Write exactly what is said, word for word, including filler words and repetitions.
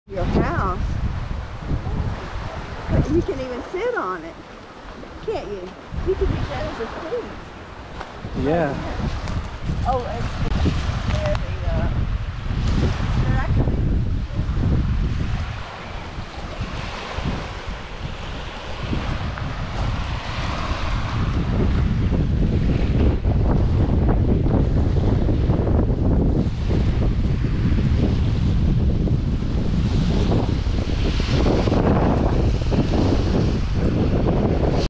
Your house. But you can even sit on it, can't you? You can use that as a seat. Yeah. Oh, and